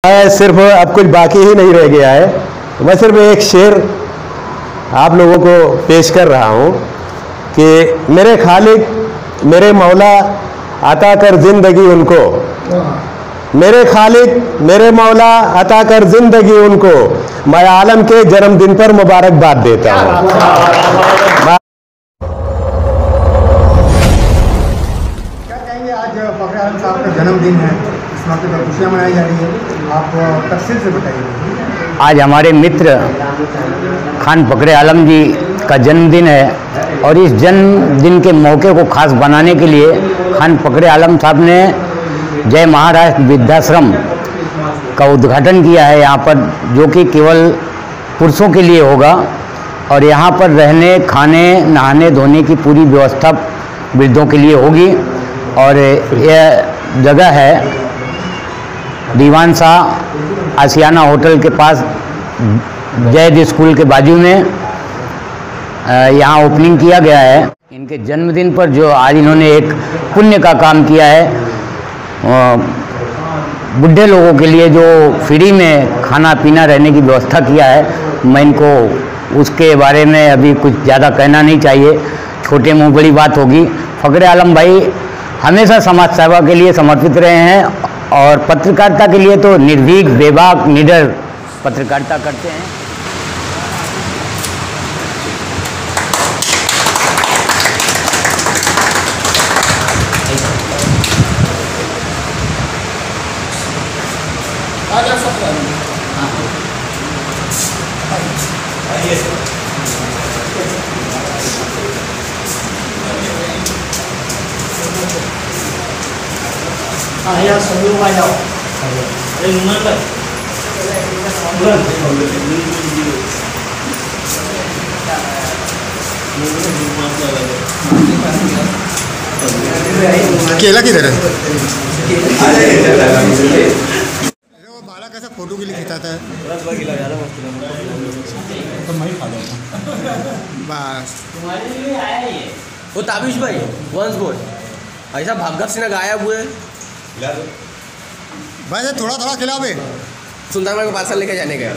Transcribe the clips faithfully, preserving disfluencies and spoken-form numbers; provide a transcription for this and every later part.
सिर्फ अब कुछ बाकी ही नहीं रह गया है। मैं सिर्फ एक शेर आप लोगों को पेश कर रहा हूँ कि मेरे खालिक मेरे मौला अता कर जिंदगी उनको, मेरे खालिक मेरे मौला अता कर जिंदगी उनको, मैं आलम के जन्मदिन पर मुबारकबाद देता हूँ। क्या कहेंगे, आज फखर आलम साहब का जन्मदिन है, इस मौके पर खुशियाँ मनाई जा रही है, आप तफसील से बताइए। आज हमारे मित्र खान फखरे आलम जी का जन्मदिन है और इस जन्मदिन के मौके को खास बनाने के लिए खान फखरे आलम साहब ने जय महाराष्ट्र वृद्धाश्रम का उद्घाटन किया है यहाँ पर, जो कि केवल पुरुषों के लिए होगा और यहाँ पर रहने खाने नहाने धोने की पूरी व्यवस्था वृद्धों के लिए होगी। और यह जगह है दीवान शाह आसियाना होटल के पास जैद स्कूल के बाजू में, यहाँ ओपनिंग किया गया है। इनके जन्मदिन पर जो आज इन्होंने एक पुण्य का काम किया है, बुढ़े लोगों के लिए जो फ्री में खाना पीना रहने की व्यवस्था किया है, मैं इनको उसके बारे में अभी कुछ ज़्यादा कहना नहीं चाहिए, छोटे मुँह बड़ी बात होगी। फखरे आलम भाई हमेशा समाज सेवा के लिए समर्पित रहे हैं और पत्रकारिता के लिए तो निर्भीक बेबाक निडर पत्रकारिता करते हैं। हाँ यार सब लोग आ जाओ। एक मिनट तक केला किधर है? वो बाला कैसा फोटो के लिए खिंचाता है? तो मैं खा बस। वो ताबिश भाई वंस बोल ऐसा भगत सिंह गायब हुए भाई थोड़ा थोड़ा खिलाओ बे। सुल्तान भाई को पार्सल लेके जाने का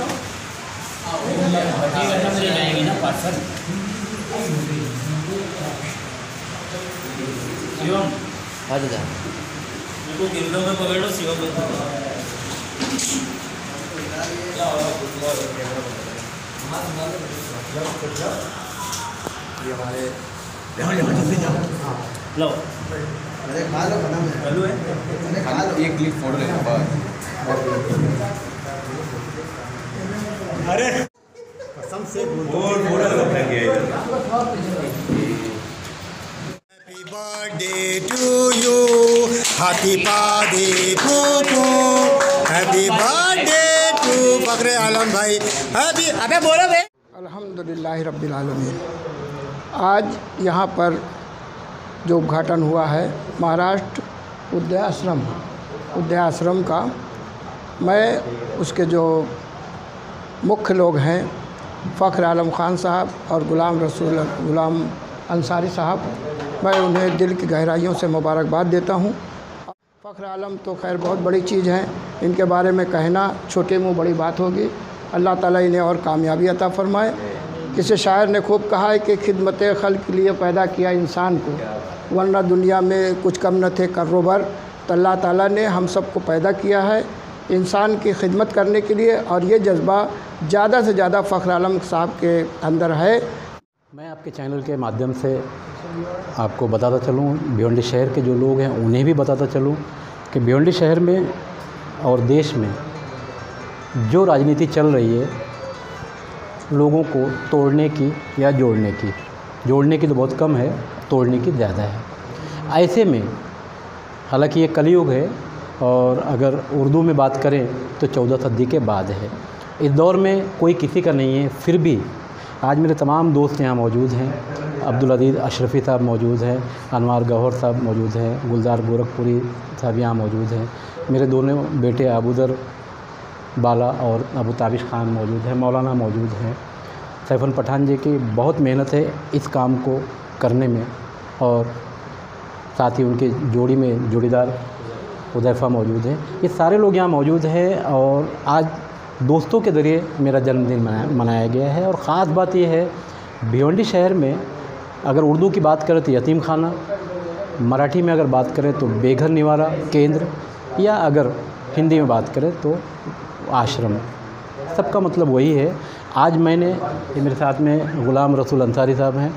में पकड़ो शिवम ये हमारे लो अरे खा लो बना है चालू है, एक क्लिक फोटो ले अरे कसम से और फोटो रखना किया happy birthday to you happy birthday फूफू happy birthday to Fakhre Alam भाई हैप्पी। अबे बोलो बे। अल्हम्दुलिल्लाह रब्बिल आलमीन। आज यहाँ पर जो उद्घाटन हुआ है महाराष्ट्र वृद्धाश्रम वृद्धाश्रम का, मैं उसके जो मुख्य लोग हैं फ़खर आलम ख़ान साहब और ग़ुलाम रसूल ग़ुलाम अंसारी साहब, मैं उन्हें दिल की गहराइयों से मुबारकबाद देता हूँ। फ़खर आलम तो खैर बहुत बड़ी चीज़ है, इनके बारे में कहना छोटे मुँह बड़ी बात होगी। अल्लाह ताला इन्हें और कामयाबी अता फ़रमाए। किसी शायर ने खूब कहा है कि खिदमत खल्क़ के लिए पैदा किया इंसान को, वरना दुनिया में कुछ कम न थे करोबर। तो अल्लाह ताला ने हम सबको पैदा किया है इंसान की खिदमत करने के लिए, और ये जज्बा ज़्यादा से ज़्यादा फ़खर आलम साहब के अंदर है। मैं आपके चैनल के माध्यम से आपको बताता चलूँ, भिवंडी शहर के जो लोग हैं उन्हें भी बताता चलूँ कि भिवंडी शहर में और देश में जो राजनीति चल रही है, लोगों को तोड़ने की या जोड़ने की, जोड़ने की तो बहुत कम है, तोड़ने की ज़्यादा है। ऐसे में हालांकि ये कलयुग है और अगर उर्दू में बात करें तो चौदह सदी के बाद है। इस दौर में कोई किसी का नहीं है, फिर भी आज मेरे तमाम दोस्त यहाँ मौजूद हैं। अब्दुल अजीज़ अशरफ़ी साहब मौजूद हैं, अनवार गौहर साहब मौजूद हैं, गुलजार गोरखपुरी साहब यहाँ मौजूद हैं, मेरे दोनों बेटे अबूदर बाला और अबू ताबिश खान मौजूद हैं, मौलाना मौजूद हैं। सैफुल पठान जी की बहुत मेहनत है इस काम को करने में, और साथ ही उनके जोड़ी में जोड़ीदार हुदैफा मौजूद है, ये सारे लोग यहाँ मौजूद हैं। और आज दोस्तों के ज़रिए मेरा जन्मदिन मनाया मनाया गया है। और ख़ास बात यह है, भिवंडी शहर में अगर उर्दू की बात करें तो यतीम खाना, मराठी में अगर बात करें तो बेघर निवारा केंद्र, या अगर हिंदी में बात करें तो आश्रम, सबका मतलब वही है। आज मैंने, ये मेरे साथ में ग़ुलाम रसूल अंसारी साहब हैं,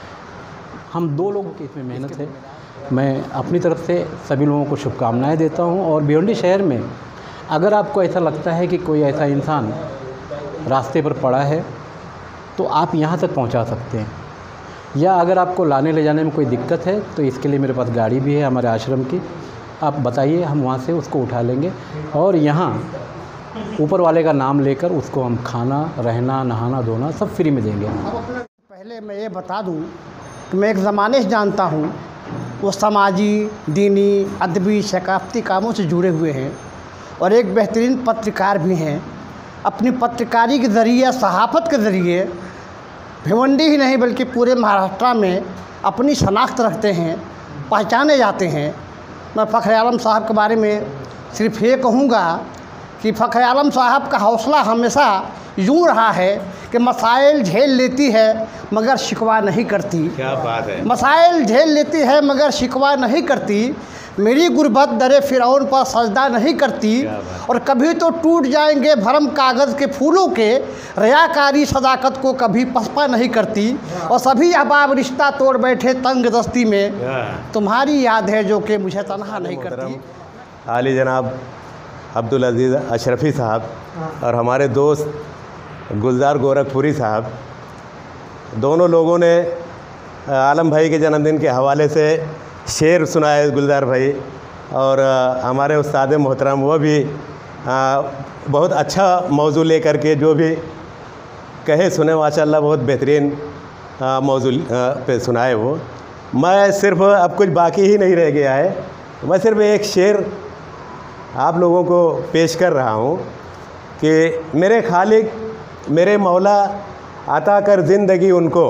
हम दो लोगों की इसमें मेहनत है। मैं अपनी तरफ से सभी लोगों को शुभकामनाएं देता हूं। और भिवंडी शहर में अगर आपको ऐसा लगता है कि कोई ऐसा इंसान रास्ते पर पड़ा है तो आप यहां तक पहुंचा सकते हैं, या अगर आपको लाने ले जाने में कोई दिक्कत है तो इसके लिए मेरे पास गाड़ी भी है हमारे आश्रम की, आप बताइए, हम वहाँ से उसको उठा लेंगे। और यहाँ ऊपर वाले का नाम लेकर उसको हम खाना, रहना, नहाना, धोना सब फ्री में देंगे। पहले मैं ये बता दूं कि मैं एक ज़माने से जानता हूँ, वो समाजी, दीनी, अदबी, सकाफ़ती कामों से जुड़े हुए हैं और एक बेहतरीन पत्रकार भी हैं। अपनी पत्रकारी के ज़रिए, सहाफ़त के ज़रिए भिवंडी ही नहीं बल्कि पूरे महाराष्ट्र में अपनी शनाख्त रखते हैं, पहचाने जाते हैं। मैं फ़ख्र आलम साहब के बारे में सिर्फ़ ये कहूँगा कि फ़ख्र आलम साहब का हौसला हमेशा यूँ रहा है कि मसाइल झेल लेती है मगर शिकवा नहीं करती। क्या बात है। मसाइल झेल लेती है मगर शिकवा नहीं करती। मेरी गुर्बत दरे फ़िरौन पर सजदा नहीं करती। और कभी तो टूट जाएंगे भरम कागज़ के फूलों के, रयाकारी सदाकत को कभी पसपा नहीं करती। और सभी अहबाब रिश्ता तोड़ बैठे तंग दस्ती में, तुम्हारी याद है जो कि मुझे तनहा नहीं करती। आली जनाब अब्दुल अजीज़ अशरफी साहब और हमारे दोस्त गुलजार गोरखपुरी साहब, दोनों लोगों ने आलम भाई के जन्मदिन के हवाले से शेर सुनाए गुलजार भाई, और हमारे उस्ताद मोहतरम वो भी आ, बहुत अच्छा मौजू लेकर के जो भी कहे सुने, माशाअल्लाह बहुत बेहतरीन मौजू पे सुनाए वो। मैं सिर्फ अब कुछ बाकी ही नहीं रह गया है, मैं सिर्फ एक शेर आप लोगों को पेश कर रहा हूँ कि मेरे खालिक मेरे मौला अता कर ज़िंदगी उनको,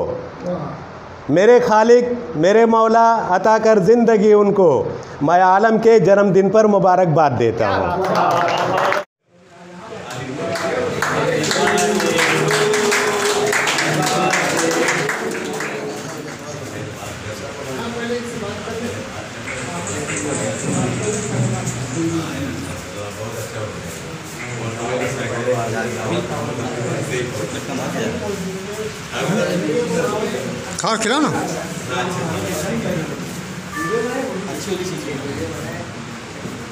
मेरे खालिक मेरे मौला अता कर ज़िंदगी उनको, मैं आलम के जन्मदिन पर मुबारकबाद देता हूँ। खा खिलाओ ना।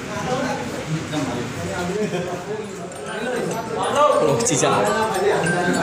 चीज़